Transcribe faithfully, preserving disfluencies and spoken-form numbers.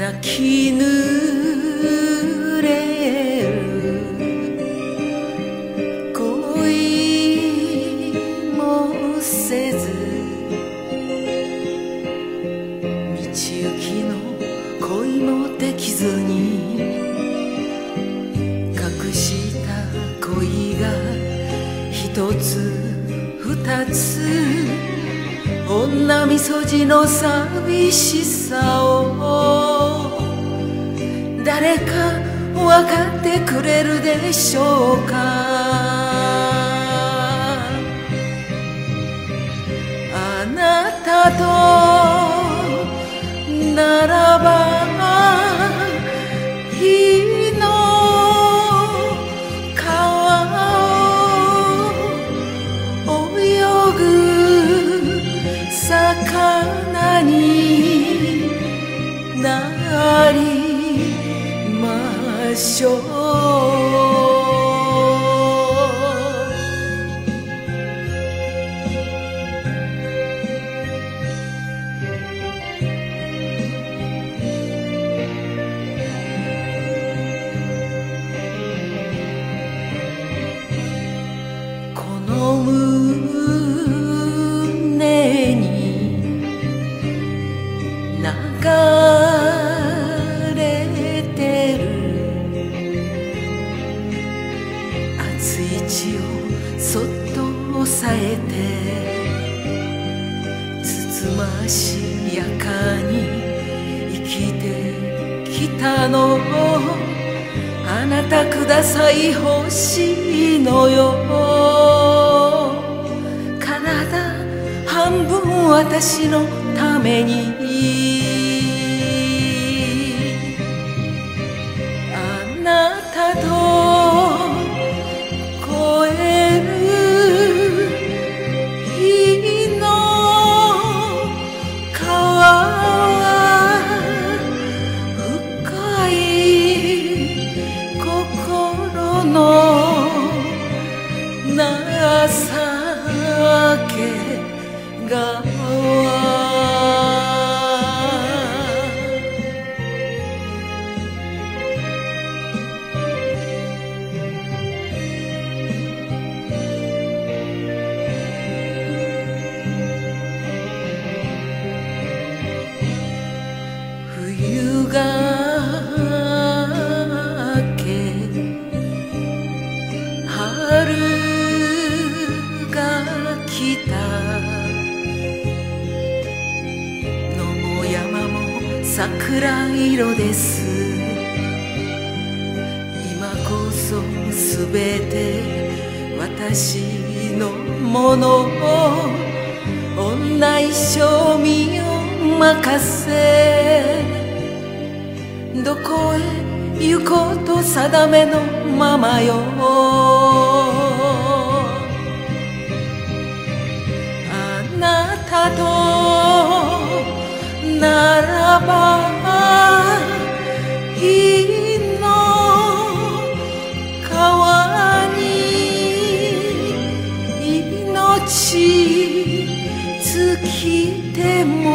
泣き濡れる恋もせず道行きの恋もできずに隠した恋が一つ二つ女みそじの寂しさを誰か分かってくれるでしょうか。あなたとならば日の川を泳ぐ魚になりましょう。この胸に流れてる熱い血をそっと押さえてつつましやかに生きてきたのあなたください欲しいのよ。体半分私のためにあなたと越える日の川は深い心の情けが冬が明け春が来た野も山も桜色です。今こそすべて私のもの女一生身を任せどこへ行こうと定めのままよ。あなたとならば日の川に命尽きても